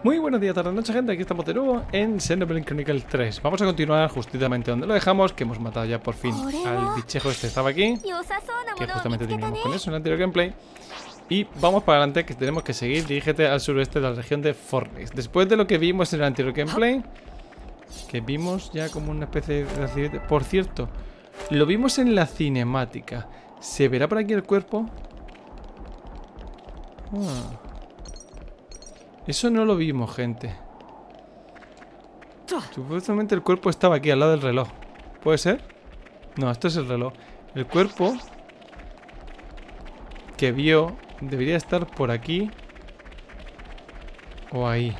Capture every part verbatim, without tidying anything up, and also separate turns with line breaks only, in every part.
Muy buenos días, tarde, noche, gente. Aquí estamos de nuevo en Xenoblade Chronicles tres. Vamos a continuar justamente donde lo dejamos, que hemos matado ya por fin al bichejo este. Estaba aquí, que justamente teníamos con eso en el anterior gameplay. Y vamos para adelante, que tenemos que seguir. Dirígete al suroeste de la región de Fornix. Después de lo que vimos en el anterior gameplay, que vimos ya como una especie de accidente. Por cierto, lo vimos en la cinemática. ¿Se verá por aquí el cuerpo? Ah. Eso no lo vimos, gente. Supuestamente el cuerpo estaba aquí, al lado del reloj. ¿Puede ser? No, esto es el reloj. El cuerpo que vio debería estar por aquí o ahí.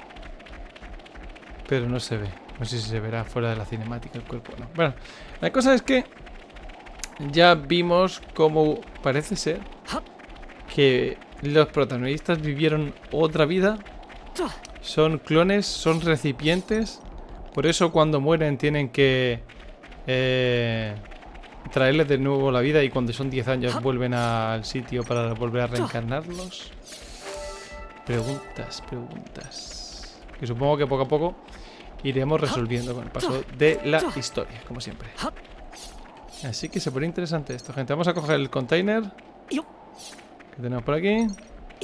Pero no se ve. No sé si se verá fuera de la cinemática el cuerpo o no. Bueno, la cosa es que ya vimos cómo parece ser que los protagonistas vivieron otra vida. Son clones, son recipientes. Por eso cuando mueren tienen que eh, traerles de nuevo la vida. Y cuando son diez años vuelven al sitio para volver a reencarnarlos. Preguntas, preguntas que supongo que poco a poco iremos resolviendo con el paso de la historia, como siempre. Así que se pone interesante esto, gente. Vamos a coger el container que tenemos por aquí. ¿En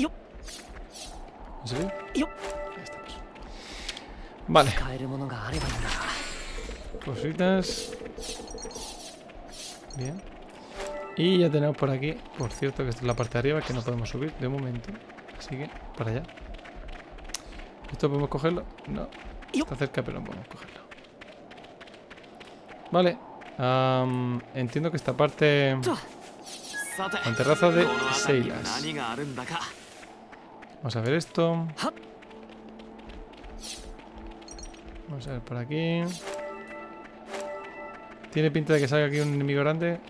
serio? Ahí estamos. Vale. Cositas. Bien. Y ya tenemos por aquí, por cierto, que esta es la parte de arriba, que no podemos subir de momento. Así que, para allá. ¿Esto podemos cogerlo? No. Está cerca, pero no podemos cogerlo. Vale. Um, entiendo que esta parte... La terraza de Seilas. Vamos a ver esto. Vamos a ver por aquí. Tiene pinta de que salga aquí un enemigo grande.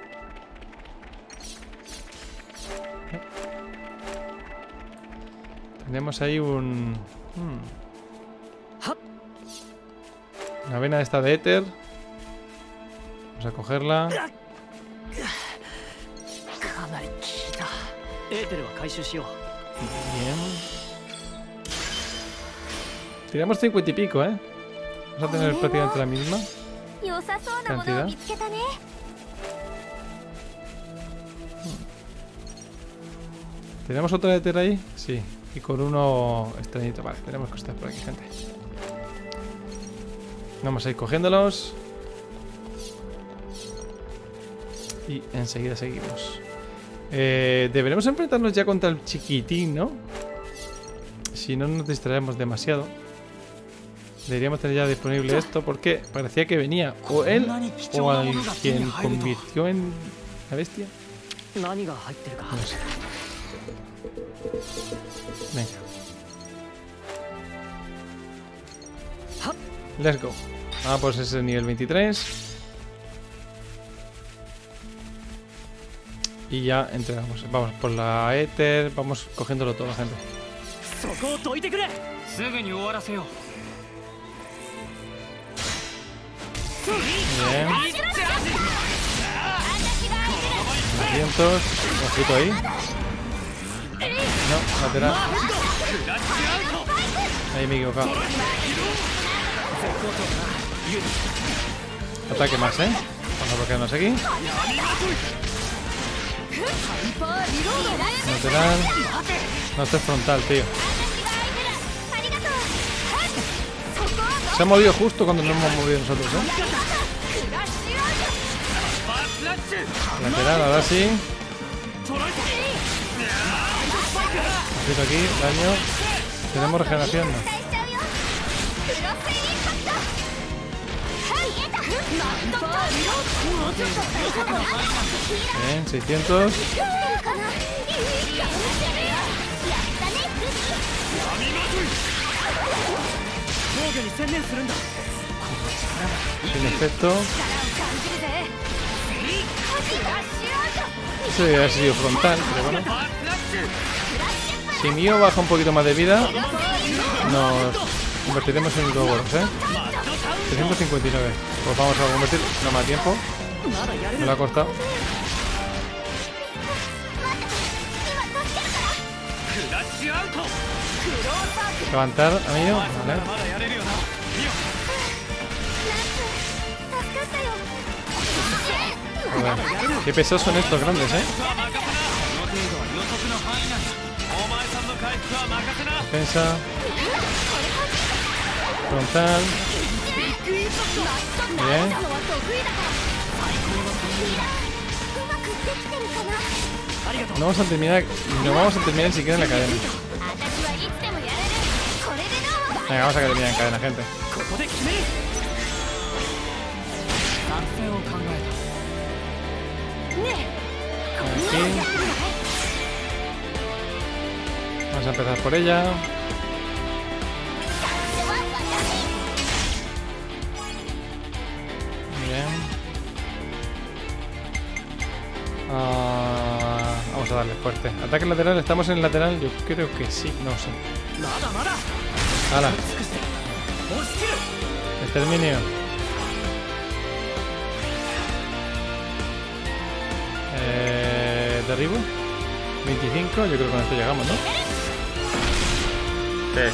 Tenemos ahí un... Hmm. Una vena esta de éter. Vamos a cogerla. Bien. Tiramos cincuenta y pico, ¿eh? Vamos a tener prácticamente la misma cantidad. ¿Tenemos otra éter ahí? Sí. Y con uno extrañito. Vale, tenemos cosas por aquí, gente. Vamos a ir cogiéndolos. Y enseguida seguimos. Eh, deberemos enfrentarnos ya contra el chiquitín, ¿no? Si no nos distraemos demasiado. Deberíamos tener ya disponible esto, porque parecía que venía o él o alguien quien convirtió en la bestia. No sé. Venga. Let's go. Ah, pues es el nivel veintitrés. Y ya entregamos. Vamos por la éter. Vamos cogiéndolo todo, gente. Bien. doscientos. Ojito ahí. No, lateral. Ahí me he equivocado. Ataque más, ¿eh? Vamos a bloquearnos aquí. Lateral. No, este es frontal, tío. Se ha movido justo cuando nos hemos movido nosotros, ¿eh? Lateral, ahora sí. Ojito aquí, daño. ¿Tenemos regeneración? No. Bien, seiscientos. Sin efecto. Eso debería haber sido frontal, pero bueno. Si Mio baja un poquito más de vida, nos convertiremos en Ouroboros, ¿eh? trescientos cincuenta y nueve. Pues vamos a convertir. No más tiempo. Me lo ha costado. Levantar, amigo. Vale. Joder. Qué pesados son estos grandes, ¿eh? Defensa. Frontal. Bien. No vamos a terminar. No vamos a terminar ni siquiera en la cadena. Venga, vamos a terminar en cadena, gente. Aquí. Vamos a empezar por ella. Bien. Ah, vamos a darle fuerte. Ataque lateral, ¿estamos en el lateral? Yo creo que sí, no sé. ¡Hala! Exterminio. Eh, derribo. veinticinco, yo creo que con esto llegamos, ¿no? Sí.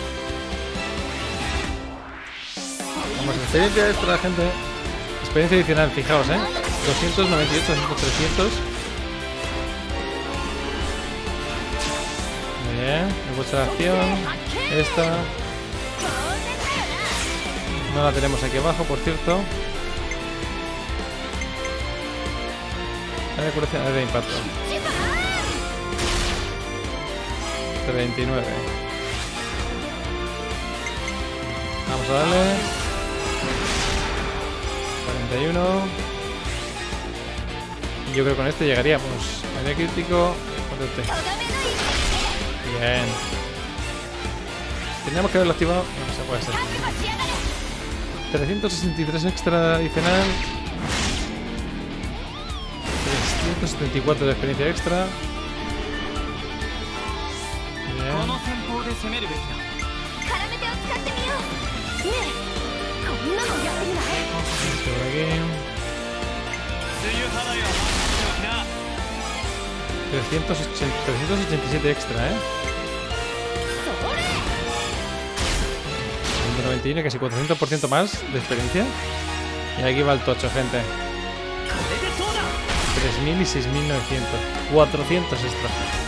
Vamos, experiencia extra, gente. Experiencia adicional, fijaos, ¿eh? doscientos noventa y ocho, trescientos. Muy bien. Me gusta la acción. Esta. No la tenemos aquí abajo, por cierto. La curación de impacto. veintinueve. Vamos a darle. cuarenta y uno. Y yo creo que con este llegaríamos. Área crítico. Potente. Bien. Teníamos que haberlo activado. No se puede ser. trescientos sesenta y tres extra adicional. trescientos setenta y cuatro de experiencia extra. trescientos ochenta y siete extra, ¿eh? ciento noventa y uno, casi cuatrocientos por ciento más de experiencia. Y aquí va el tocho, gente. tres mil y seis mil novecientos. cuatrocientos extra.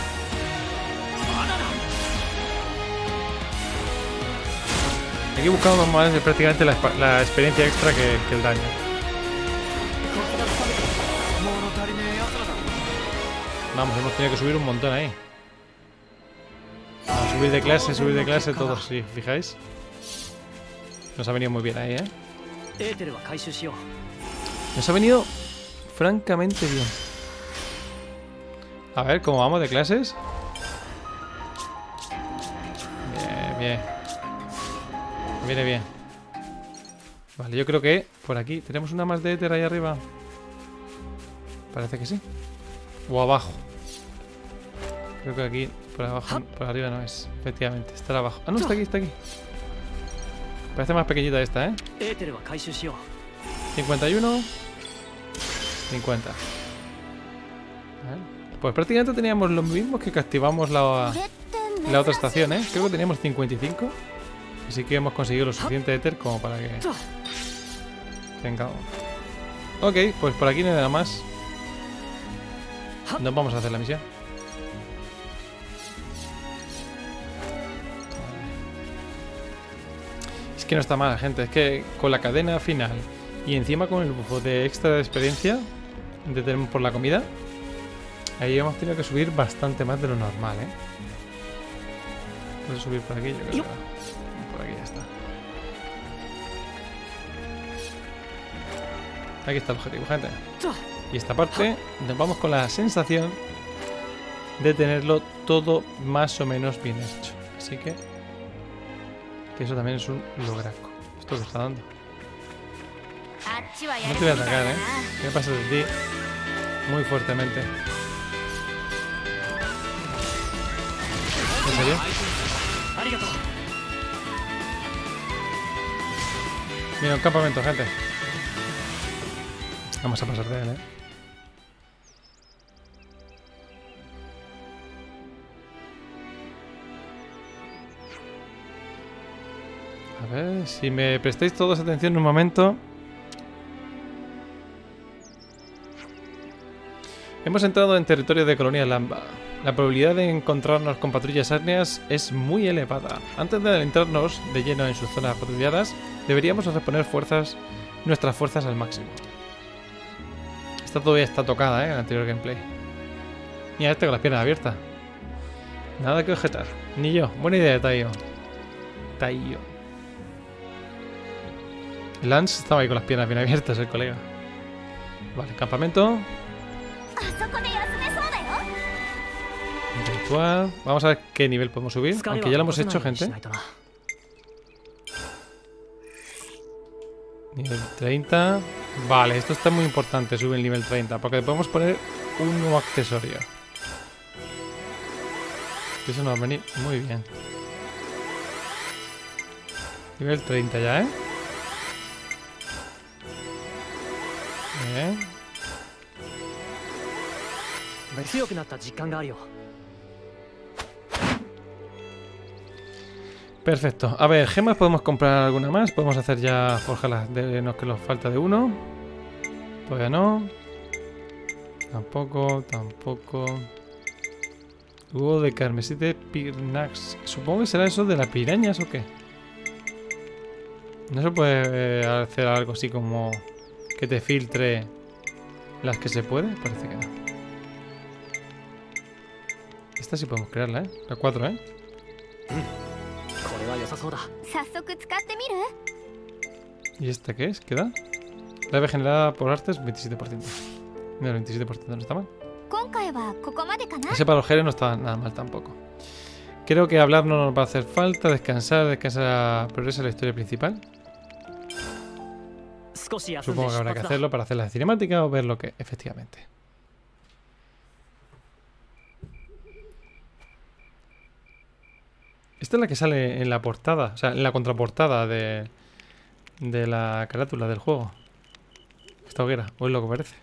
Aquí buscamos más prácticamente la, la experiencia extra que, que el daño. Vamos, hemos tenido que subir un montón ahí. Vamos, subir de clase, subir de clase, todos, si fijáis. Nos ha venido muy bien ahí, ¿eh? Nos ha venido francamente bien. A ver, ¿cómo vamos de clases? Bien, bien. Viene bien. Vale, yo creo que por aquí tenemos una más de éter ahí arriba. Parece que sí. O abajo. Creo que aquí, por abajo, por arriba no es. Efectivamente, está abajo. Ah, no, está aquí, está aquí. Parece más pequeñita esta, ¿eh? cincuenta y uno. cincuenta. Vale. Pues prácticamente teníamos lo mismo que activamos la, la otra estación, ¿eh? Creo que teníamos cincuenta y cinco. Así que hemos conseguido lo suficiente éter como para que tenga. Ok, pues por aquí no hay nada más. Nos vamos a hacer la misión. Es que no está mal, gente. Es que con la cadena final y encima con el bufo de extra de experiencia de tenemos por la comida, ahí hemos tenido que subir bastante más de lo normal, ¿eh? Puedo subir por aquí, yo creo que por aquí ya está. Aquí está el objetivo, gente. Y esta parte nos vamos con la sensación de tenerlo todo más o menos bien hecho. Así que, que eso también es un lograco. Esto que está dando. No te voy a atacar, ¿eh? ¿Qué pasa de ti? Muy fuertemente. ¿En serio? Mira, un campamento, gente. Vamos a pasar de él, ¿eh? A ver, si me prestáis todos atención un momento. Hemos entrado en territorio de Colonia Lamba. La probabilidad de encontrarnos con patrullas arneas es muy elevada. Antes de adentrarnos de lleno en sus zonas patrulladas, deberíamos reponer fuerzas, nuestras fuerzas al máximo. Esta todavía está tocada, ¿eh? En el anterior gameplay. Mira este con las piernas abiertas. Nada que objetar. Ni yo. Buena idea, Taiyo. Taiyo. Lance estaba ahí con las piernas bien abiertas, el colega. Vale, campamento. Ritual. Vamos a ver qué nivel podemos subir. Aunque ya lo hemos hecho, gente. Nivel treinta. Vale, esto está muy importante, sube el nivel treinta. Porque le podemos poner un nuevo accesorio. Eso nos va a venir muy bien. Nivel treinta ya, ¿eh? Bien. Perfecto. A ver, gemas podemos comprar alguna más. Podemos hacer ya forjas de los que nos falta de uno. Todavía no. Tampoco, tampoco. Hugo de carmesí de Pirnax. Supongo que será eso de las pirañas o qué. ¿No se puede hacer algo así como que te filtre las que se puede? Parece que no. Esta sí podemos crearla, ¿eh? La cuatro, ¿eh? ¿Y esta qué es? ¿Qué da? La ave generada por artes, veintisiete por ciento. Mira, el veintisiete por ciento no está mal. Ese para los genes no está nada mal tampoco. Creo que hablar no nos va a hacer falta. Descansar, descansar, progresa la historia principal. Supongo que habrá que hacerlo para hacer la cinemática o ver lo que efectivamente. Esta es la que sale en la portada, o sea, en la contraportada de, de la carátula del juego. Esta hoguera, o es lo que parece.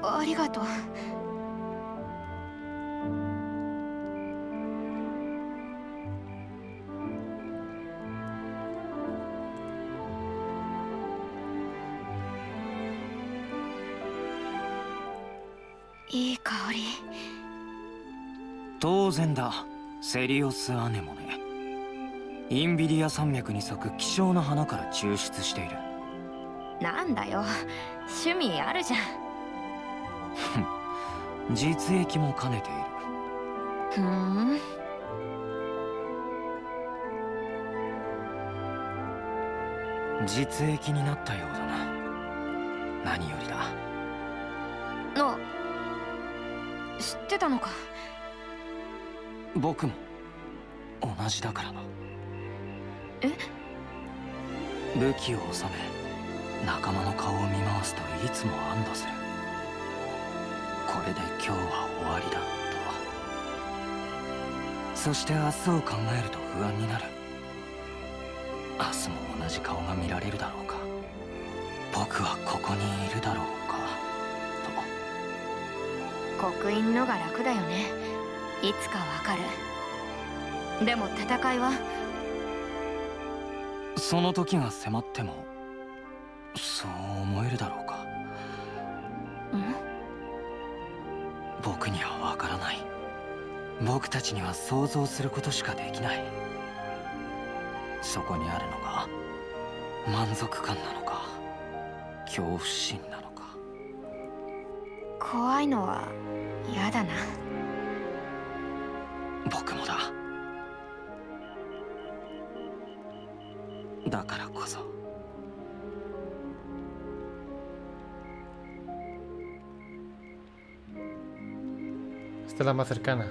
ありがとう。いい香り。
当然だ、セリオスアネモネ。インビリア山脈に咲く希少な花から抽出している。
なんだよ、趣味あるじゃ
ん実益も兼ねている。
ふん。
実益になったようだな。何よりだ。
あ、知ってたのか。
僕も同じだからな。
え？
武器を収め仲間の顔を見回すといつも安堵する。これで今日は終わりだと。そして明日を考えると不安になる。明日も同じ顔が見られるだろうか。僕はここにいるだろうか
と。刻印のが楽だよね。いつかわかる。でも戦いは
その時が迫ってもそう思えるだろうか。
ん？
僕にはわからない。僕たちには想像することしかできない。そこにあるのが満足感なのか恐怖心なのか。
怖いのは嫌だな。
僕もだ。だからこそ
Esta es la más cercana.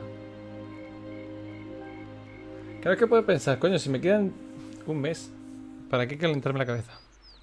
Claro que puedo pensar, coño, si me quedan un mes, ¿para qué calentarme la cabeza?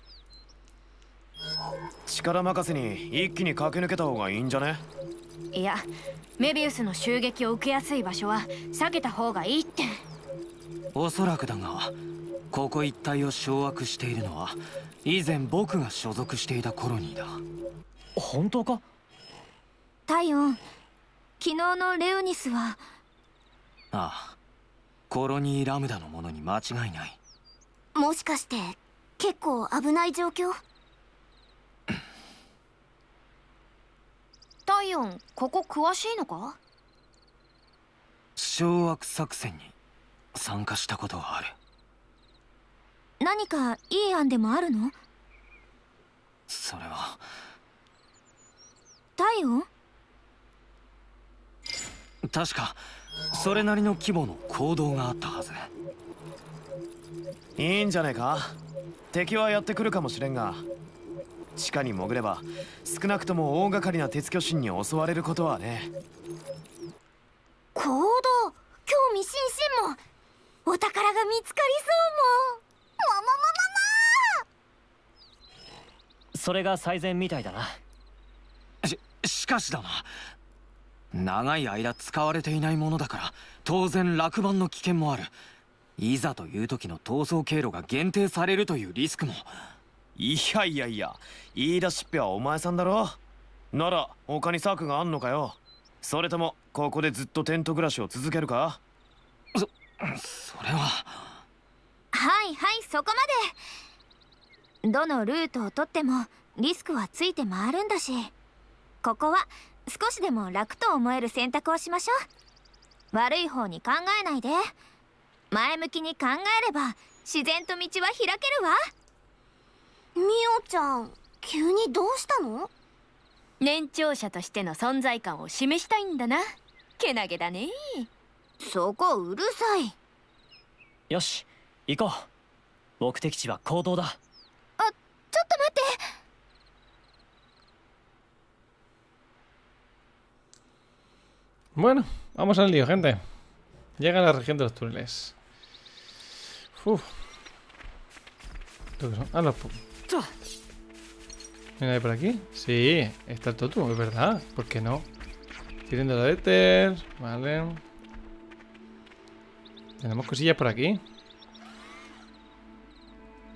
力任せに一気に駆け抜けた方がいいんじゃね？
いや、メビウスの襲撃を受けやすい場所は避けた方がいいって。
おそらくだが、ここ一帯を掌握しているのは以前僕が所属していたコロニーだ。本当か？
タイオン、昨日のレオニスは。
ああ、コロニーラムダのものに間違いない。
もしかして結構危ない状況？タイオン、ここ詳しいのか？
掌握作戦に参加したことがある。
何かいい案でもあるの？
それは
タイオン？
確かそれなりの規模の行動があったはず。
いいんじゃねえか。敵はやってくるかもしれんが、地下に潜れば少なくとも大掛かりな鉄巨神に襲われることはね。
行動、興味津々も。お宝が見つかりそうも。ももももも。
それが最善みたいだな。
し、しかしだな。長い間使われていないものだから当然落盤の危険もある。いざという時の逃走経路が限定されるというリスクも。
いやいやいや、言い出しっぺはお前さんだろ。なら他に策があんのかよ。それともここでずっとテント暮らしを続けるか？
そ、それは。
はいはい、そこまで。どのルートを取ってもリスクはついて回るんだし、ここは少しでも楽と思える選択をしましょう。悪い方に考えないで、前向きに考えれば自然と道は開けるわ。
ミオちゃん、急にどうしたの？
年長者としての存在感を示したいんだな。けなげだね。そこうるさい。
よし、行こう。目的地は行動だ。
あ、ちょっと待って。
Bueno, vamos al lío, gente. Llega a la región de los túneles. Uf. ¿Esto qué son? Ah, los... ¿Viene de por aquí? Sí, está el Totu, es verdad. ¿Por qué no? Tirando la éter. Vale. Tenemos cosillas por aquí.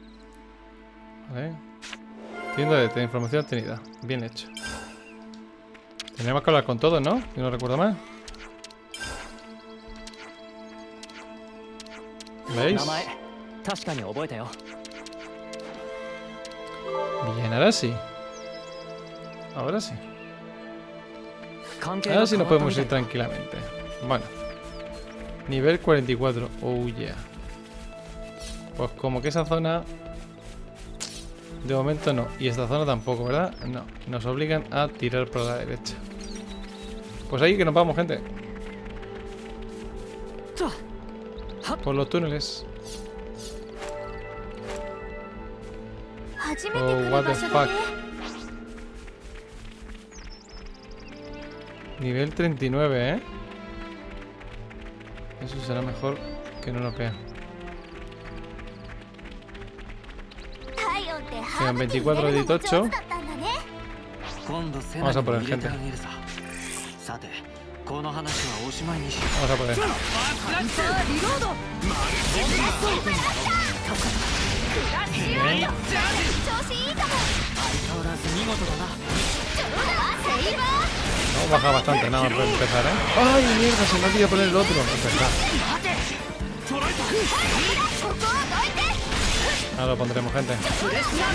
Vale. Tienda de información obtenida. Bien hecho. Tenemos que hablar con todos, ¿no? Si no recuerdo mal. ¿Veis?
名前確かに覚えたよ。
Bien, ahora sí. Ahora sí.
関係が
Ahora sí
変
nos
わった
podemos
みた
ir
い。
tranquilamente. Bueno. Nivel cuarenta y cuatro. Oh, yeah. Pues como que esa zona... De momento no. Y esta zona tampoco, ¿verdad? No. Nos obligan a tirar por la derecha. Pues ahí que nos vamos, gente. Por los túneles.
初めて来
Oh,
る
what
場
the
所だ
fuck.
ね。
Nivel treinta y nueve, ¿eh? Eso será mejor que no lo vea.
太陽ってハ
Quedan
ーブティー
veinticuatro
入れ
de
るのも
dieciocho.
上手だったんだね。
今度セナ
Vamos a
にも
poner
入れて
gente.
あげるさ。さてこの話はおしまいにしよ
Vamos a poner.
調子いいかも。
う。相変わらず見事だな。
セイバー
Hemos bajado bastante, nada más para empezar, ¿eh? ¡Ay, mierda! Se me olvidó poner el otro. No es verdad.
ここはどいて。
Ahora lo pondremos, gente.
私が相手だ。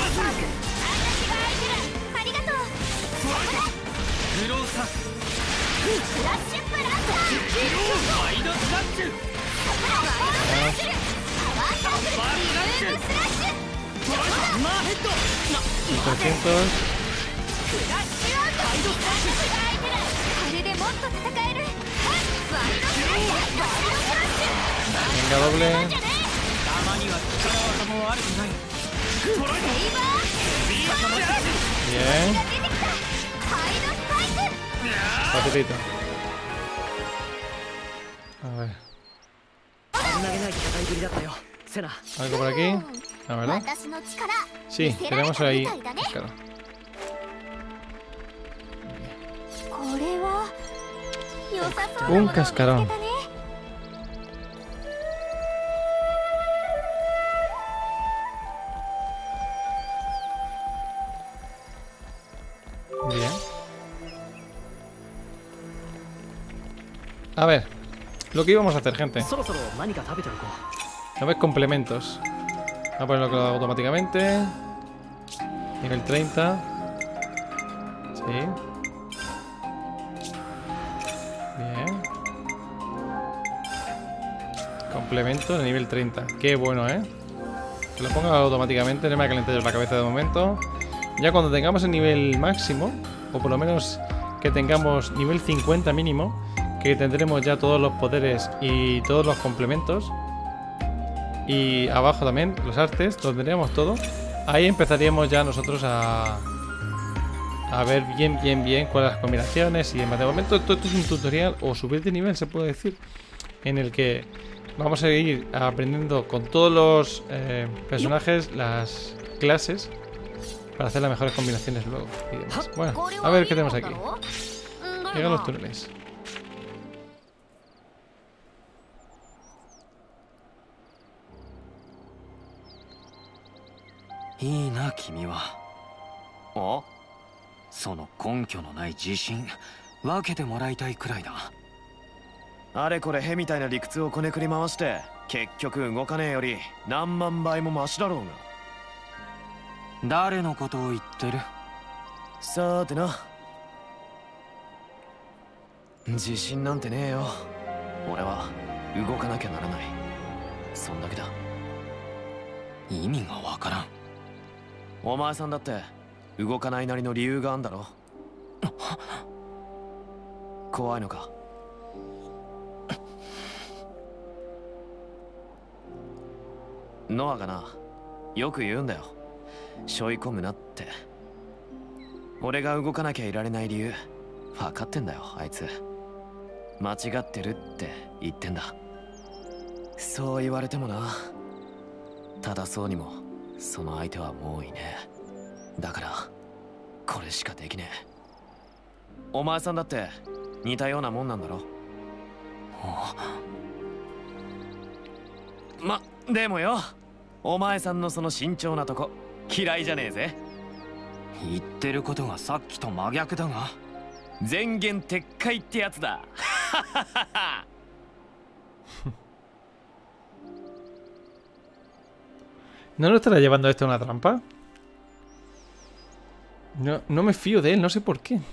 ありがとう。
グローサ
フラッシュプラスター。
ワイドスラッシュ。
パワーサークル。パワーサークル。リムーブスラッシュ。
マーヘッド。
trescientos.
フラッシュアウト。私が相手だ。これでもっと戦える。ワイドスラッシュ。ワイドスラッシュ。
Venga, doble.
たまには力技も悪くない。
セイバー。
Bien.
出てきた。ハイドスパイク。
Facilito. A ver.
危なげない戦いぶりだったよ、セナ。
Algo por aquí. La verdad.
私の力。
Sí, tenemos ahí. Claro.
これは良さそうなも
Un
のを見つけた
cascarón.
ね。
Bien. A ver. Lo que íbamos a hacer, gente.
そろそろ何か食べておこう。
A ver, complementos. Voy a ponerlo automáticamente. Nivel treinta. Sí. Bien. Complemento de nivel treinta. Qué bueno, ¿eh? Que lo ponga automáticamente. No me ha calentado la cabeza de momento. Ya cuando tengamos el nivel máximo, o por lo menos que tengamos nivel cincuenta mínimo, que tendremos ya todos los poderes y todos los complementos. Y abajo también los artes, lo tendríamos todo. Ahí empezaríamos ya nosotros a a ver bien, bien, bien cuáles las combinaciones y demás. De momento todo esto es un tutorial o subir de nivel, se puede decir, en el que vamos a ir aprendiendo con todos los eh, personajes las clases para hacer las mejores combinaciones luego y demás. Bueno, a ver qué tenemos aquí. Llegan los túneles.
いいな君は。
あ
その根拠のない自信分けてもらいたいくらいだ。
あれこれへみたいな理屈をこねくり回して結局動かねえより何万倍もマシだろうが。
誰のことを言ってる？
さーてな。自信なんてねえよ。俺は動かなきゃならない。そんだけだ。
意味がわからん。
お前さんだって動かないなりの理由があんだろ。怖いのか？ノアがな、よく言うんだよ。背負い込むなって。俺が動かなきゃいられない理由分かってんだよ、あいつ。間違ってるって言ってんだ。そう言われてもな。ただそうにもその相手はもういねえ。だからこれしかできねえ。お前さんだって似たようなもんなんだろ。ま、でもよ、お前さんのその慎重なとこ嫌いじゃねえぜ。
言ってることがさっきと真逆だが。
全言撤回ってやつだ。
¿No lo estará llevando esto a una trampa? No, no me fío de él, no sé por qué.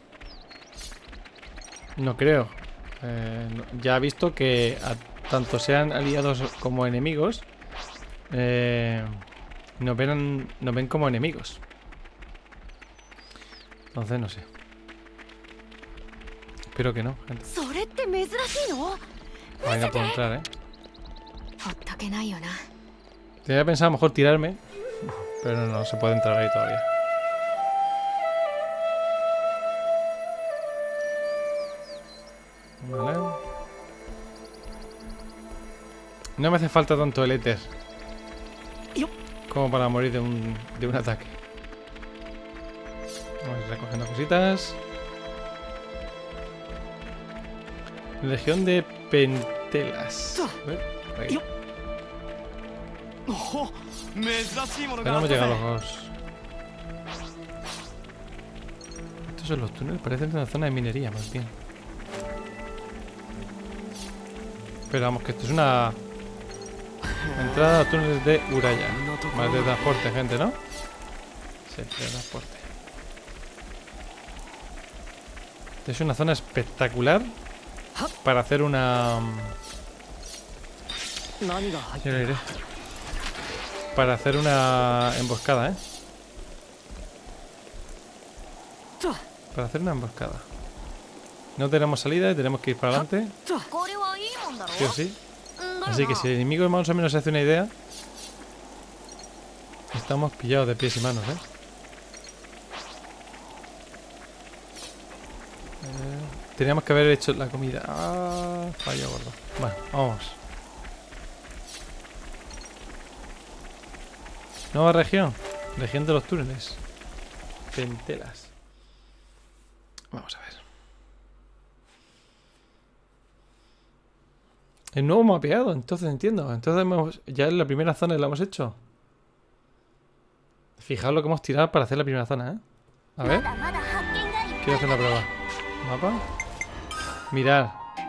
No creo. Eh, no, ya ha visto que a, tanto sean aliados como enemigos, eh, nos ven, nos ven como enemigos. Entonces no sé. Espero que no, gente. Ay, no puedo entrar, eh. Tenía pensado a lo mejor tirarme, pero no, no se puede entrar ahí todavía. Vale. No me hace falta tanto el éter como para morir de un, de un ataque. Vamos recogiendo cositas. Legión de pentelas. A ver, ahí. Pero no hemos llegado a los... Estos son los túneles, parecen una zona de minería más bien. Pero vamos, que esto es una entrada a túneles de Uraya. Más de transporte, gente, ¿no? Sí, de transporte. Es una zona espectacular para hacer una... Ya lo diré. Para hacer una emboscada, ¿eh? Para hacer una emboscada. No tenemos salida y tenemos que ir para adelante. Sí o sí. Así que si el enemigo más o menos se hace una idea, estamos pillados de pies y manos, ¿eh? eh teníamos que haber hecho la comida. Ah, fallo gordo. Bueno, vamos. Nueva región. Región de los túneles. Pentelas. Vamos a ver. El nuevo mapeado, entonces entiendo. Entonces hemos, ya en la primera zona la hemos hecho. Fijaos lo que hemos tirado para hacer la primera zona, ¿eh? A ver. Quiero hacer la prueba. Mapa. Mirad.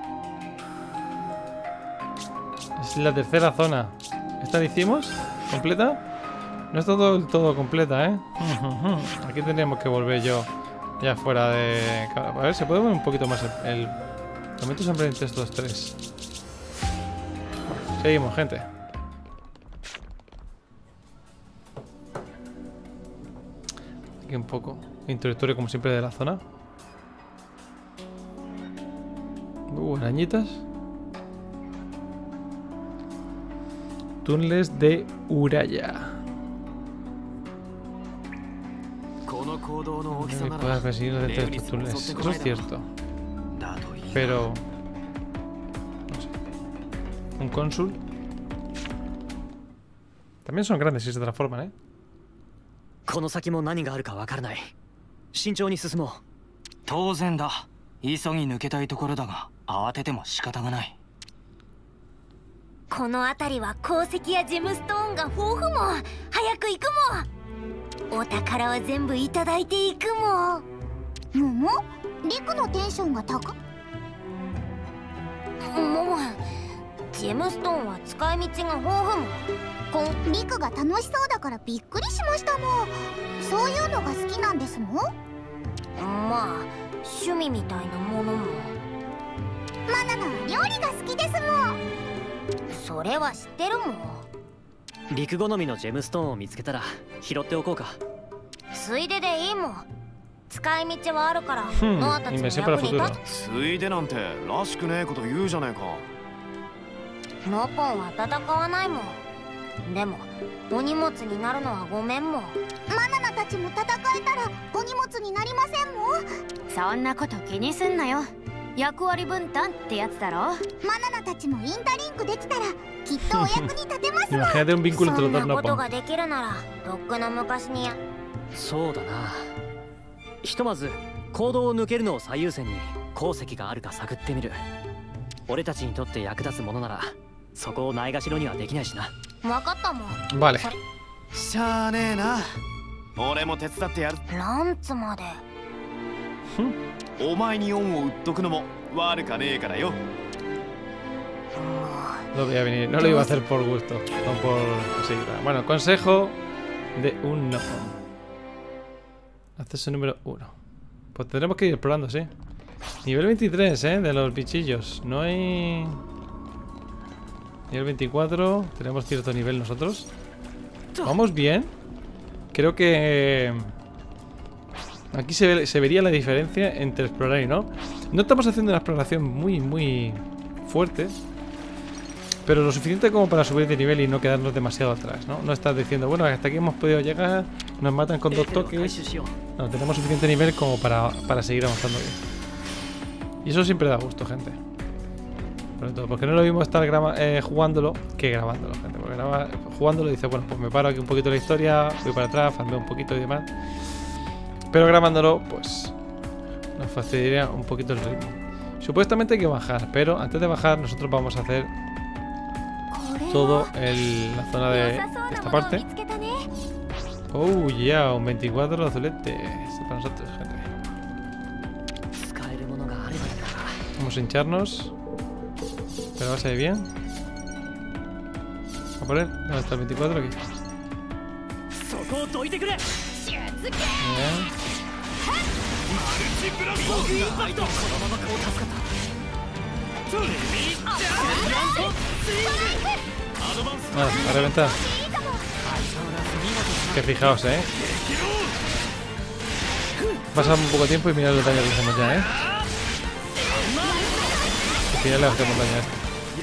Es la tercera zona. ¿Esta la hicimos? ¿Completa? No está todo del todo completa, ¿eh? Aquí tendríamos que volver yo ya fuera de... A ver, ¿se puede mover un poquito más el... el... De momento siempre entre estos tres. Bueno, seguimos, gente. Aquí un poco. Introductorio, como siempre, de la zona. Uh, arañitas. Túneles de Uraya. Que puedas perseguir dentro de estos túneles. Eso es cierto. Pero... no sé. Un cónsul. También son grandes si se transforman, ¿eh? Inversión para el futuro. Imagínate un vínculo entre los dos Nopon. Vale.
お前に恩を売っとくのも悪かねえからよ。
No voy a venir, no lo iba a hacer por gusto, no por... Sí, bueno, consejo de un no. Acceso número uno. Pues tendremos que ir explorando, sí. Nivel veintitrés, eh, de los bichillos. No hay... Nivel veinticuatro. Tenemos cierto nivel nosotros. Vamos bien. Creo que... Aquí se, ve, se vería la diferencia entre explorar y no. No estamos haciendo una exploración muy, muy fuerte, pero lo suficiente como para subir de nivel y no quedarnos demasiado atrás, ¿no? No estás diciendo, bueno, hasta aquí hemos podido llegar, nos matan con dos toques. No, tenemos suficiente nivel como para, para seguir avanzando bien. Y eso siempre da gusto, gente. Sobre todo, porque no es lo mismo estar graba, eh, jugándolo que grabándolo, gente. Porque graba, jugándolo dice, bueno, pues me paro aquí un poquito la historia, voy para atrás, farmeo un poquito y demás. Pero grabándolo, pues nos fastidiaría un poquito el ritmo. Supuestamente hay que bajar, pero antes de bajar nosotros vamos a hacer todo el, la zona de esta parte. Oh, ya, yeah, un veinticuatro azulete. Esto para nosotros, gente. Vamos a hincharnos. Pero va a salir bien. Vamos a poner. ¿Dónde está el veinticuatro? Aquí. Bien. Ah, a reventar. Que fijaos, eh. Pasa un poco de tiempo y mirad los daños que hacemos ya, eh. Al final le hacemos daño a esto.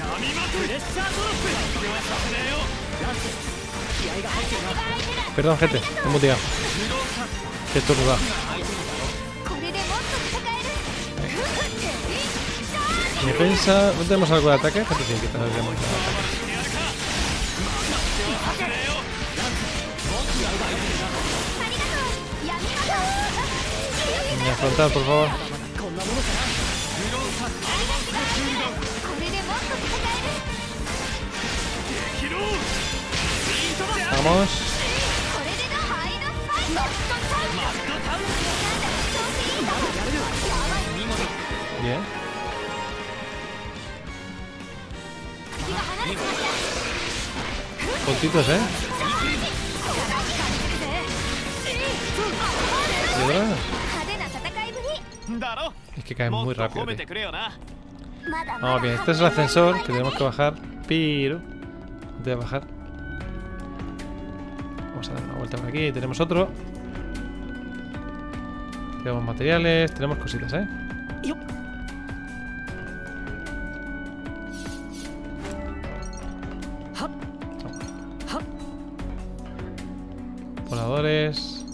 Perdón, gente, me he muteado. Que esto no da. Defensa. ¿No tenemos algo de ataque? Gente, sí, que tenemos algo de ataque. Línea frontal, por favor. Vamos. Bien. Puntitos, eh. ¿Piedras? Es que caen muy rápido, tío. Vamos bien, este es el ascensor que tenemos que bajar. Pero antes de bajar, vamos a dar una vuelta por aquí. Tenemos otro. Tenemos materiales, tenemos cositas, eh. Voladores.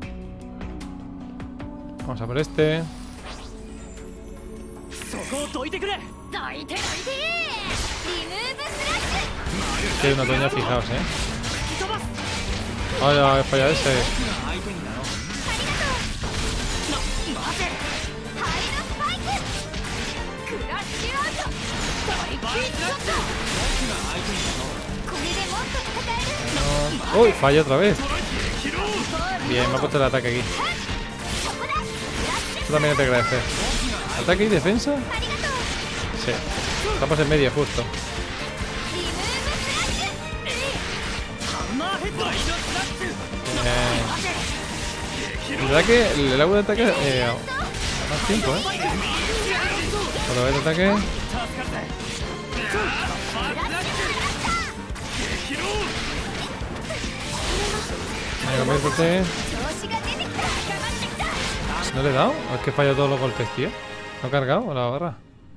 Vamos a por este. Que hay una toña, fijaos, eh. Ay, he fallado ese. No. Uy, fallo otra vez. Bien, me ha puesto el ataque aquí. Esto también hay que agradecer. ¿Ataque y defensa? Sí. Estamos en medio justo. Eh, la verdad que el agua de ataque eh, más tiempo, eh. Otra vez de ataque. Venga, conviértete. ¿No le he dado? ¿O es que he fallado todos los golpes, tío? ¿No ha cargado la barra?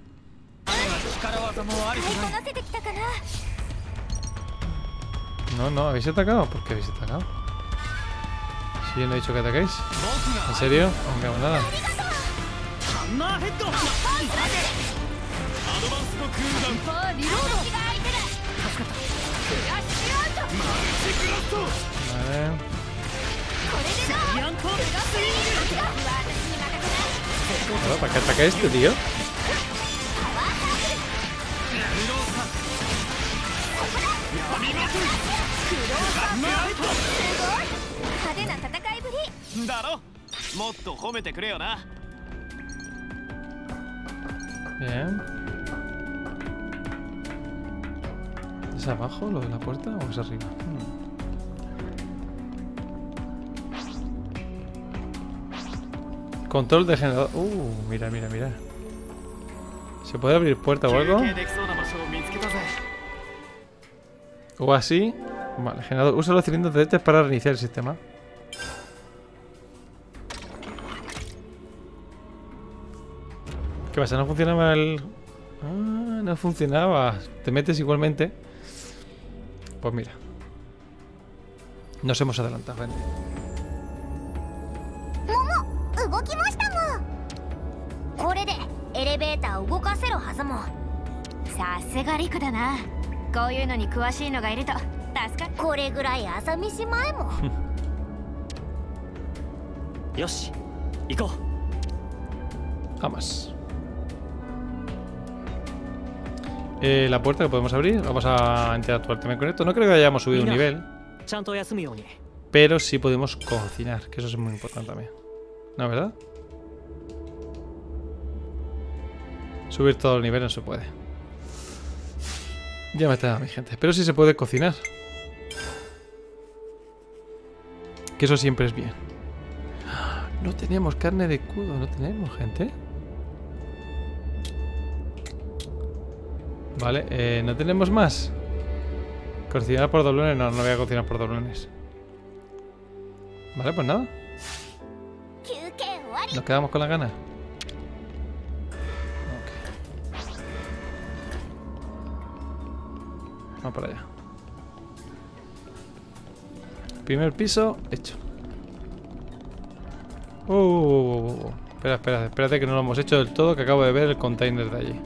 No, no, ¿habéis atacado? ¿Por qué habéis atacado? Si yo no he dicho que ataquéis. ¿En serio? No me hago nada. Vale. Claro, ¿para qué ataca este, tío? Bien. ¿Es abajo lo de la puerta o es arriba? Hmm. Control de generador. Uh, mira, mira, mira. ¿Se puede abrir puerta o algo? O así. Vale, generador. Usa los cilindros de leche para reiniciar el sistema. ¿Qué pasa? ¿No funcionaba el...? Ah, no funcionaba. Te metes igualmente. Pues mira. Nos hemos adelantado, ven.
Momo, 動きましたもん。これでエレベーターを動かせるはずも。さすがリクだな。こういうのに詳しいのがいると助かる。これぐらい朝飯前も。
よし、行こう。
Jamás. Eh, la puerta que podemos abrir. Vamos a interactuar también con esto. No creo que hayamos subido un nivel. Pero sí podemos cocinar, que eso es muy importante también. ¿No, verdad? Subir todo el nivel no se puede. Ya me está mi gente. Pero sí se puede cocinar. Que eso siempre es bien. No tenemos carne de cudo. No tenemos, gente. Vale, eh, ¿no tenemos más? ¿Cocinar por doblones? No, no voy a cocinar por doblones. Vale, pues nada. Nos quedamos con la gana. Okay. Vamos para allá. Primer piso, hecho. Uh, uh, uh, uh. Espera, espera, espérate que no lo hemos hecho del todo, que acabo de ver el container de allí.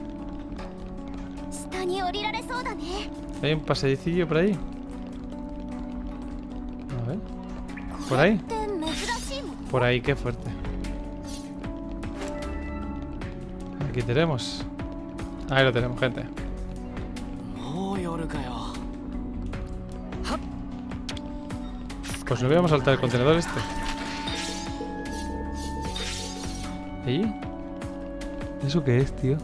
¿Hay un pasadicillo por ahí? A ver. ¿Por ahí? Por ahí, qué fuerte. Aquí tenemos. Ahí lo tenemos, gente. Pues no voy a saltar el contenedor este. ¿Ahí? ¿Eso qué es, tío?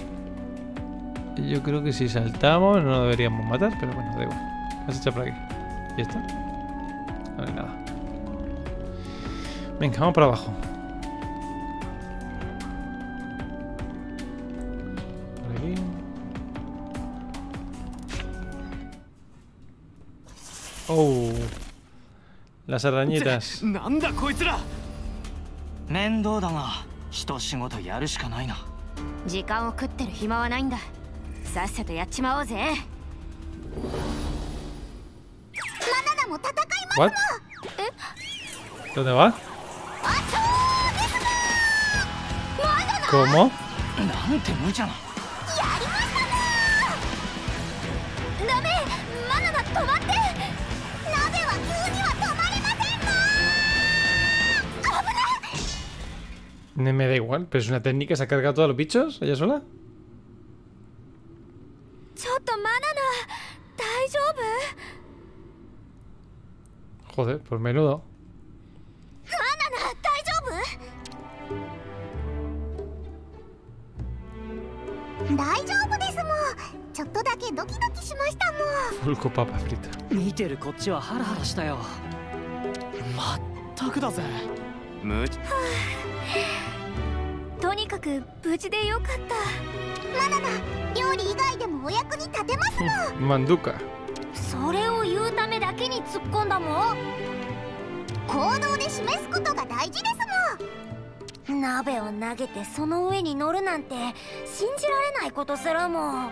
Yo creo que si saltamos no deberíamos matar, pero bueno, da igual. Vas a echar por aquí. ¿Y esto? No hay nada. Venga, vamos para abajo. Por aquí. Oh. Las arañitas.
なんだこいつら。面倒だが、一仕事やるしかないな。
時間を食ってる暇はないんだ。さっさとやっちまおうぜ。マナナも戦いますもん。
え？¿Dónde va? ¿Cómo?
なんて無茶な。
やりましたね。ダメ、マナナ止まって。鍋は急には止まりませんもん。危ない。
Me da igual, pero es una técnica, se ha cargado todos los bichos ella sola. Joder, pues menudo. Fulco papa frita.
見てるこっちはハラハラしたよ。
まったくだぜ。無茶。
とにかく無事でよかった。マナナ、料理以外でもお役に立てますもん。
Manduka。
それを言うためだけに突っ込んだもん。行動で示すことが大事ですもん。鍋を投げてその上に乗るなんて信じられないことするもん。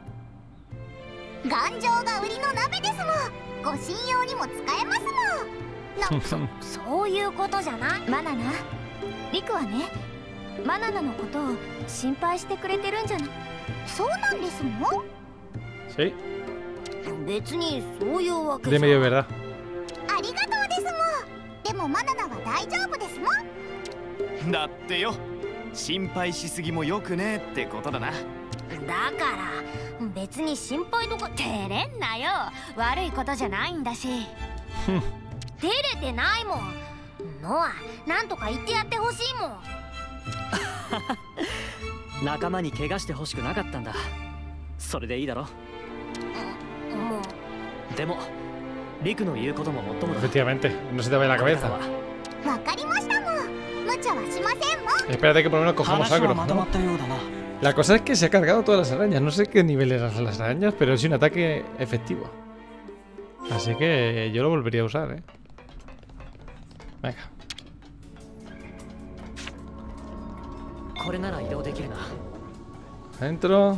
頑丈が売りの鍋ですもん。ご信用にも使えますもん。な、そ、そういうことじゃない。マナナ、リクはね、マナナのことを心配してくれてるんじゃない。そうなんですもん。
Sí。
別にそういうわけ
じゃ。でもよ、verdad。
ありがとうですもん。でもマナナは大丈夫ですもん。
だってよ、心配しすぎもよくねってことだな。
だから別に心配とか照れんなよ。悪いことじゃないんだし。照れてないもん。ノア、なんとか言ってやってほしいもん。
仲間に怪我してほしくなかったんだ。それでいいだろ。
もう
でもリクの言うことももっともだ。
Efectivamente, no se te vaya la
これから
cabeza.
は
わかりましたもん。無茶はしませんもん。
Espérate que por lo menos cojamos
話は
agro,
まとま
¿no?
ったようだな。
La cosa es que se ha cargado todas las arañas. No sé qué nivel eran las arañas, pero es un ataque efectivo. Así que yo lo volvería a usar, ¿eh? Venga.
これなら移動できるな。
Adentro.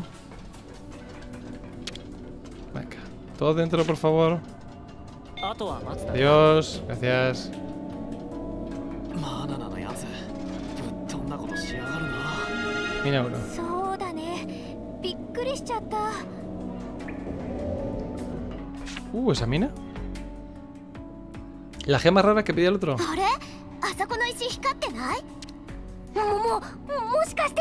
Venga. Todo dentro, por favor.
あとは待つだ。
Adiós. Gracias.
マナナのやつぶっ飛んだことしやがるな。
Mira uno.
そうだね。びっくりしちゃった。
Uh, esa mina. La gema rara que pedía el otro.
あれ、あそこの石光ってない？ももももしかして。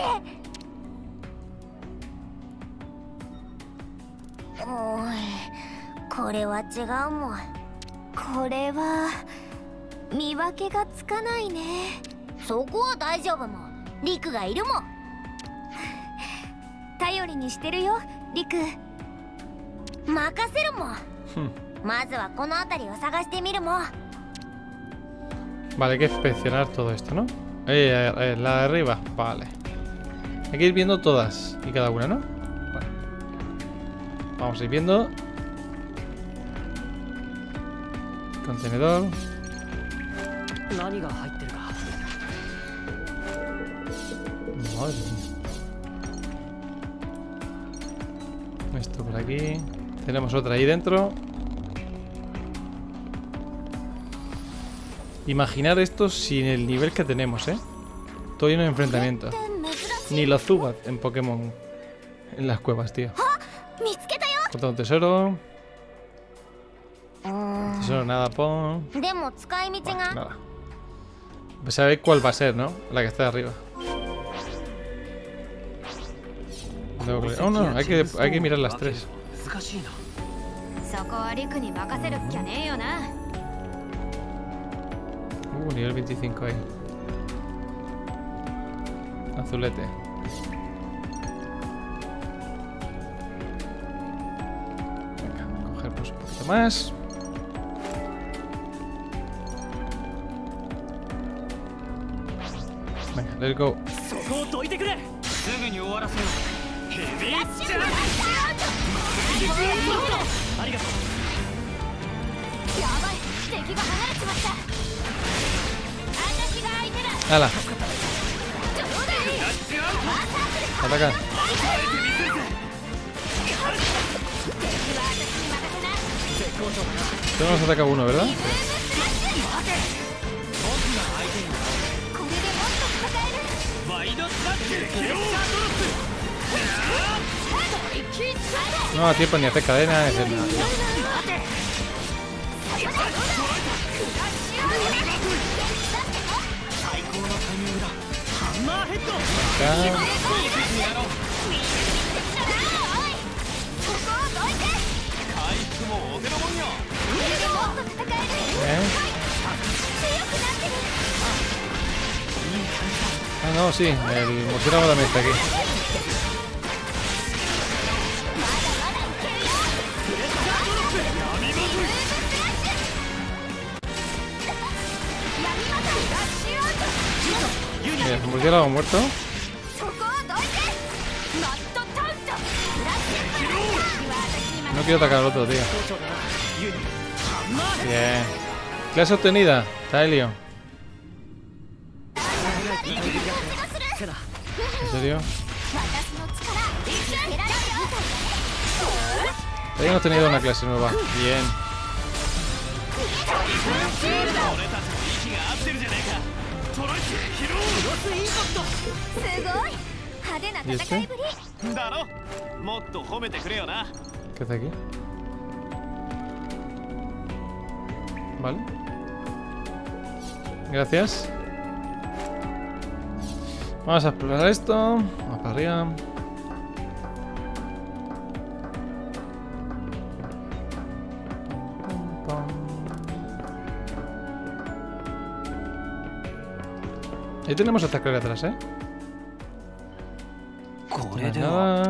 おい、これは違うもん。
これは見分けがつかないね。
そこは大丈夫もん。リクがいるもん。
頼りにしてるよ、リク。
任せるもん。
Hmm.
まずはこの辺りを探してみるもん。
Vale, hay que inspeccionar todo esto, ¿no? Eh, eh, eh, la de arriba. Vale. Hay que ir viendo todas y cada una, ¿no? Bueno. Vamos a ir viendo. Contenedor.
何が入ってるか。
Madre mía. Esto por aquí. Tenemos otra ahí dentro. Imaginar esto sin el nivel que tenemos, ¿eh? Todo lleno de enfrentamientos. Ni los Zubat en Pokémon. En las cuevas, tío.
見つけたよ。
Corta un tesoro.
うー
Tesoro, nada, pon.
ん。でも使い道
Bueno,
が。
nada. Pues sabéis cuál va a ser, ¿no? La que está de arriba. Tengo que- Oh, no, hay que, hay que mirar las tres.
難しいな。
そこはリクに任せるっきゃねえよな。
Uh, nivel veinticinco ahí. Azulete. Venga, cogemos un poquito más. Venga, let's go.
そこをどいてくれ。
すぐに終わらせよう。
ありがとう。
やばい、敵が離れちまった。私が相手だ。
¡Hala!
どうだい。
¡Ataca!
敵は私に任せな。
Solo nos ataca uno, ¿verdad?
これでもっと戦える。
No da tiempo ni a hacer cadena, ni hacer nada, tío. Acá. Bien. Ah, no, sí, el murciélago también está aquí. Mira, el murciélago muerto. No quiero atacar al otro, tío. Bien. Clase obtenida, Taelio. ¿En serio? Hoy hemos tenido una clase nueva. Bien. ¿Y este?
だろ。もっと褒めてくれよな。
¿Qué hace aquí? Vale. Gracias. Vamos a explorar esto. Vamos para arriba. Ahí tenemos otra clave atrás, ¿eh?
これで
Nada.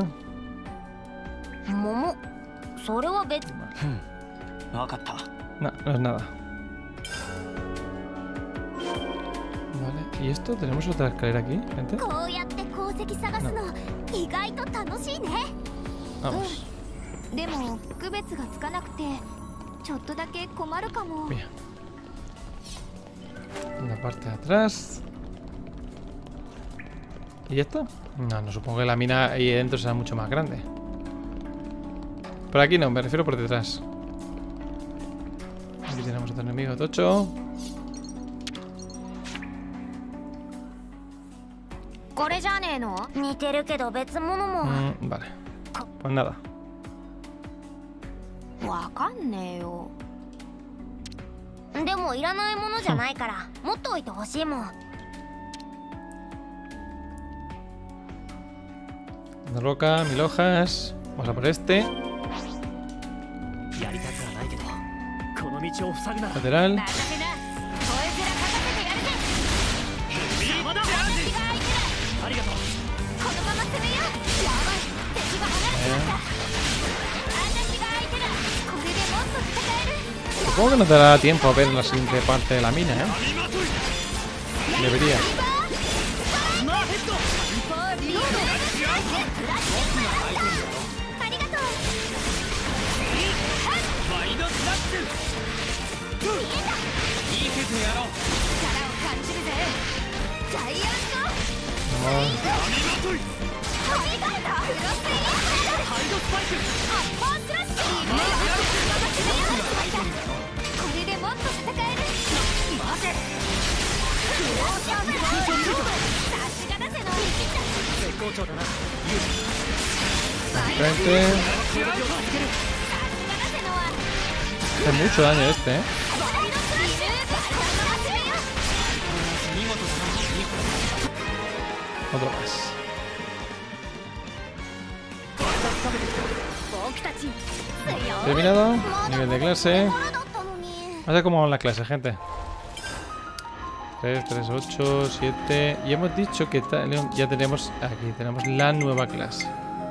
桃それは別。
わかった。
No, no es nada. Vale, ¿y esto? ¿Tenemos otra escalera aquí, gente?
こうやって鉱石探すの意外と楽しいね。
Vamos.
でも区別がつかなくてちょっとだけ困るかも。
Bien. La parte de atrás. ¿Y esto? No, no supongo que la mina ahí dentro será mucho más grande. Por aquí no, me refiero por detrás. Aquí tenemos otro enemigo tocho.
これじゃねえの？似てるけど別物も。
Mm, vale. Pues nada.
わかんねえよ。でもいらないものじゃないから持っておいてほしいもん。
Una roca, mil hojas. Vamos a por este.
やりたくはないけどこの道を塞ぐなら
Lateral.
任せな。こいつら勝たせてやるぜ。邪魔だ。私が相手だ。
ありがとう。
このまま攻めよう。やばい。敵が離れてまった。私が相手だ。これでもっと戦える。
Supongo que no te dará tiempo a ver la siguiente parte de la mina, ¿eh? Debería.
ありがとう。
いいけてやろう。
力を感じるぜ。ジャイアント。
Vamos.
ありがとう。クロスインハイドスパイク。アッパースラッシュ。これでもっと戦える。待て。クラッシャー。さすがだぜの。
絶好調だな。
Frente. Hace mucho daño este, ¿eh? Otro más. Terminado. Nivel de clase. A ver cómo van las clases, gente. tres, tres, ocho, siete. Y hemos dicho que ya tenemos aquí, tenemos la nueva clase.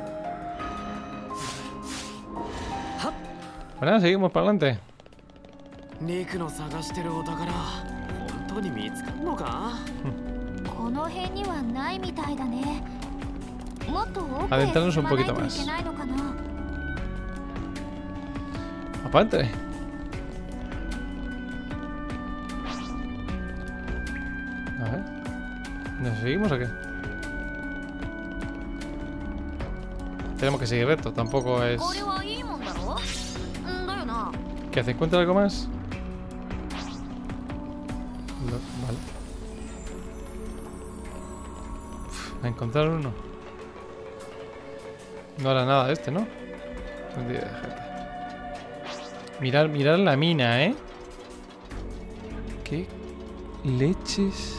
Bueno, seguimos para adelante.
リクの探してるお宝本当に見つかるのか？
この辺にはないみたいだね。もっと奥へ
Adentrarnos un
進まない
poquito
とい
más.
けないのかな。
Aparte. A ver. ¿Nos seguimos o qué? Tenemos que seguir recto, tampoco es...
これはいいもんだろ？んだよな。
¿Qué hace? ¿Encuentra algo más? No, vale. Uf, a encontrar uno. No hará nada este, ¿no? No tiene gente. Mirar, mirar la mina, ¿eh? ¿Qué leches?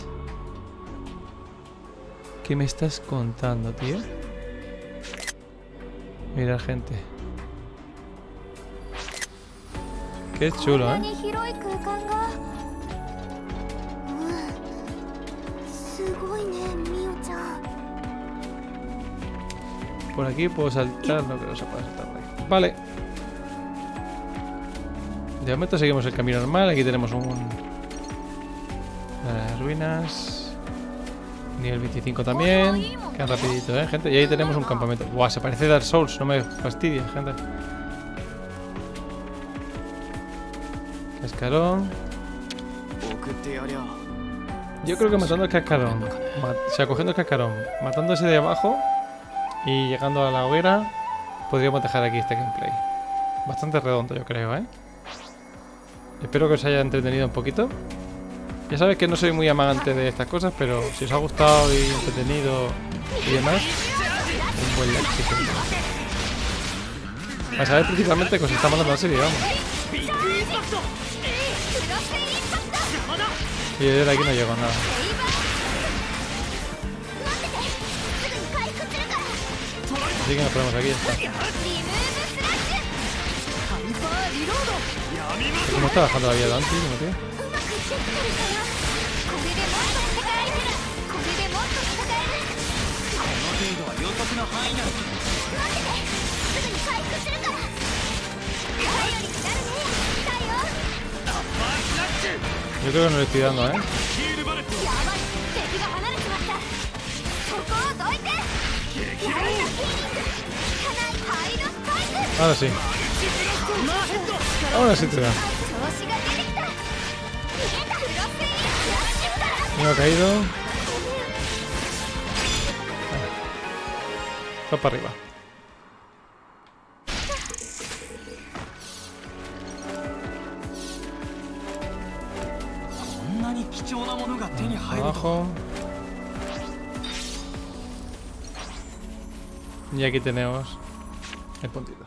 ¿Qué me estás contando, tío? Mira, gente. Qué chulo,
こんな
¿eh?
に広い空間が。うん。すごいね、ミオちゃん。
Por aquí puedo saltar, no creo que se pueda saltar por aquí. Vale. De momento seguimos el camino normal. Aquí tenemos un... Las ruinas. Nivel veinticinco también. Queda rapidito, ¿eh, gente? Y ahí tenemos un campamento. Buah, se parece a Dark Souls. No me fastidies, gente. Cascarón.
送ってやりゃ。
Yo creo que matando el cascarón, ma- o sea, cogiendo el cascarón, matando ese de abajo y llegando a la hoguera, podríamos dejar aquí este gameplay. Bastante redondo, yo creo, ¿eh? Espero que os haya entretenido un poquito. Ya sabéis que no soy muy amante de estas cosas, pero si os ha gustado y entretenido y demás, un buen like siempre. A saber principalmente que os está mandando la serie, vamos. Y yo de aquí no llego a nada. Así que nos ponemos aquí y ya está. ¿Cómo está bajando la vida tantísimo, tío?
これでもっと戦える。これでもっと戦える。この程度は予測の
範囲なら
待ってて、すぐに回復するから。頼りになるね、太陽。
アッパースラッシュ
Yo creo que no le estoy dando, ¿eh?
ヒールバレット
やばい、敵が離れちまった。そこをどいて。
激
ライトヒーリング、効かないハイドスパイク。
Ahora sí.
マーヘッド
Ahora sí te da.
調子が出てきた。見えた。クロスインやってみたら。
No ha caído. Va para arriba.
こんなに貴重なものが手に入ると
Abajo. Y aquí tenemos el puntito.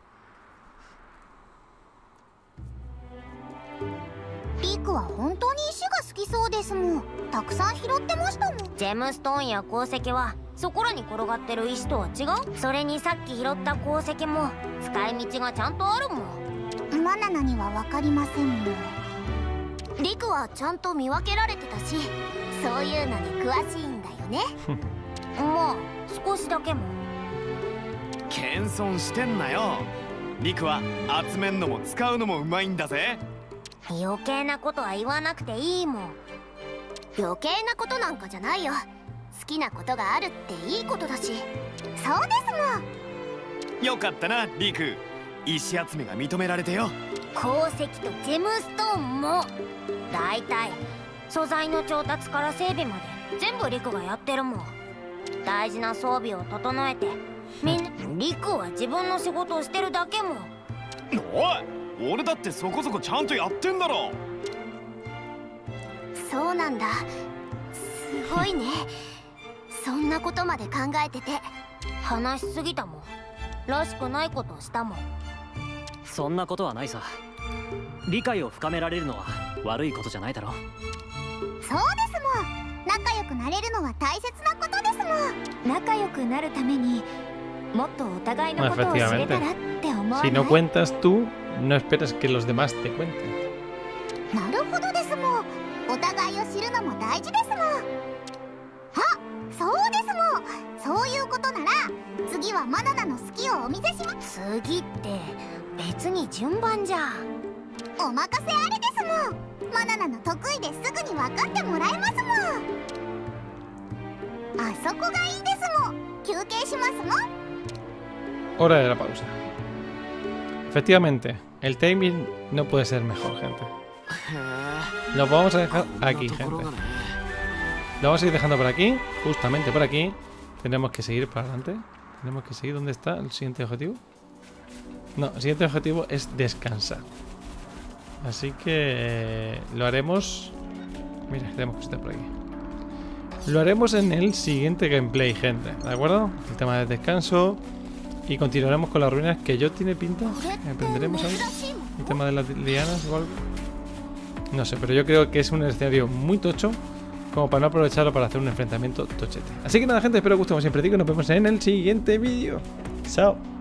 リクは本当に石が好きそうですもん。たくさん拾ってましたもん。ジェムストーンや鉱石はそこらに転がってる石とは違う。それにさっき拾った鉱石も使い道がちゃんとあるもん。マナナには分かりませんもん。リクはちゃんと見分けられてたし、そういうのに詳しいんだよね。まあ少しだけも。
謙遜してんなよ。リクは集めんのも使うのもうまいんだぜ。
余計なことは言わなくていいもん。余計なことなんかじゃないよ。好きなことがあるっていいことだし。そうですもん。
よかったなリク、石集めが認められてよ。
鉱石とジェムストーンもだいたい素材の調達から整備まで全部リクがやってるもん。大事な装備を整えてみんなリクは自分の仕事をしてるだけもん。
おい、俺だってそこそこちゃんとやってんだろ。
そうなんだ、すごいね。そんなことまで考えてて。話しすぎたもん。らしくないことをしたもん。
そんなことはないさ。理解を深められるのは悪いことじゃないだろ。
そうですもん。仲良くなれるのは大切なことですもん。仲良くなるためにもっとお互いのことを知れたらって思わない？
Si no cuentas tú, no esperas que los demás te cuenten.
なるほどですもん。お互いを知るのも大事ですもん。あ、そうですもん。そういうことなら次はマナナの好きをお見せします。次って別に順番じゃお任せあれですもん。マナナの得意ですぐに分かってもらえますもん。あそこがいいですもん。休憩しますもん。
Hora de la pausa. Efectivamente, el timing no puede ser mejor, gente. Lo vamos a dejar aquí, gente. Lo vamos a ir dejando por aquí, justamente por aquí. Tenemos que seguir para adelante. Tenemos que seguir. ¿Dónde está el siguiente objetivo? No, el siguiente objetivo es descansar. Así que eh, lo haremos. Mira, tenemos cositas por aquí. Lo haremos en el siguiente gameplay, gente. ¿De acuerdo? El tema del descanso. Y continuaremos con las ruinas, que yo tiene pinta. ¿Aprenderemos algo? El tema de las lianas o algo. No sé, pero yo creo que es un escenario muy tocho como para no aprovecharlo para hacer un enfrentamiento tochete. Así que nada, gente, espero que os guste como siempre digo. Nos vemos en el siguiente vídeo. Chao.